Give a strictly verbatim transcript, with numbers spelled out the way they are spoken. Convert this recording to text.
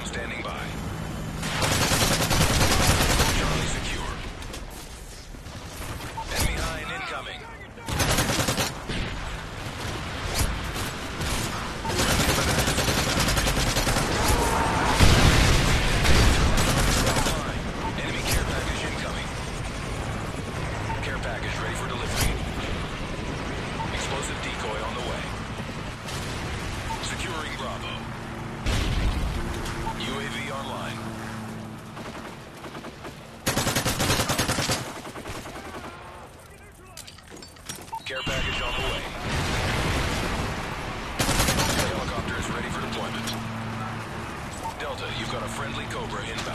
standing by. Charlie secure. Enemy Hind incoming. Enemy care package incoming. Care package ready for delivery. Explosive decoy on the way. Securing Bravo. U A V online. Care package on the way. Helicopter is ready for deployment. Delta, you've got a friendly Cobra in.